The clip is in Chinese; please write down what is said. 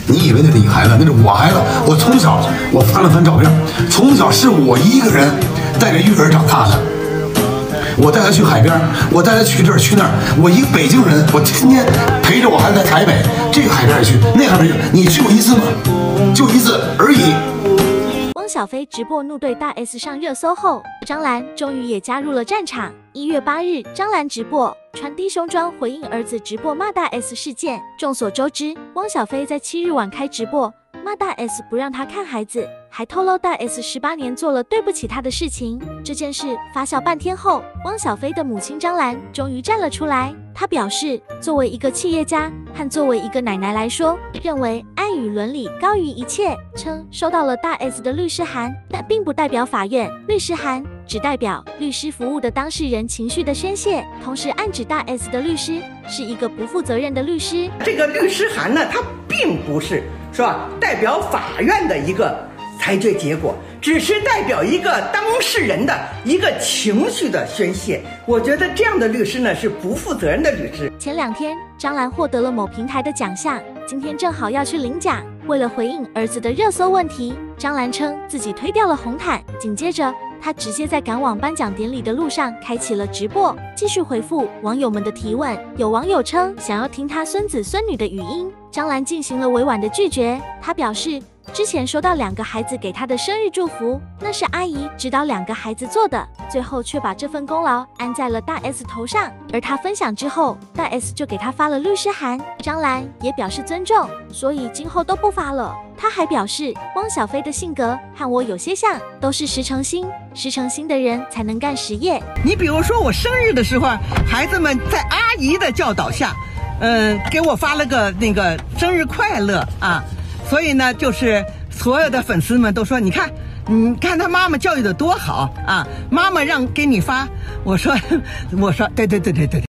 你以为那是你孩子，那是我孩子。我从小我翻了翻照片，从小是我一个人带着育儿长大的。我带他去海边，我带他去这儿去那儿。我一个北京人，我天天陪着我孩子在台北，这个海边也去，那海边去。你去过一次吗？就一次而已。 汪小菲直播怒对大 S 上热搜后，张兰终于也加入了战场。1月8日，张兰直播穿低胸装回应儿子直播骂大 S 事件。众所周知，汪小菲在7日晚开直播骂大 S 不让他看孩子，还透露大 S 18年做了对不起他的事情。这件事发酵半天后，汪小菲的母亲张兰终于站了出来。她表示，作为一个企业家和作为一个奶奶来说，认为爱与伦理高于一切，称收到了大 S 的律师函，但并不代表法院。律师函只代表律师服务的当事人情绪的宣泄，同时暗指大 S 的律师是一个不负责任的律师。 这个律师函呢，它并不是代表法院的一个裁决结果，只是代表一个当事人的一个情绪的宣泄。我觉得这样的律师呢是不负责任的律师。 前2天，张兰获得了某平台的奖项，今天正好要去领奖。为了回应儿子的热搜问题，张兰称自己推掉了红毯，紧接着她直接在赶往颁奖典礼的路上开启了直播，继续回复网友们的提问。有网友称想要听她孙子孙女的语音，张兰进行了委婉的拒绝。她表示，之前收到2个孩子给她的生日祝福，那是阿姨指导2个孩子做的，最后却把这份功劳安在了大 S 头上。而她分享之后，大 S 就给她发了律师函，张兰也表示尊重，所以今后都不发了。她还表示，汪小菲的性格和我有些像，都是10成新，10成新的人才能干实业。 你比如说我生日的时候，孩子们在阿姨的教导下，给我发了个那个生日快乐啊。所以呢，就是所有的粉丝们都说，你看他妈妈教育的多好啊，妈妈让给你发。我说对。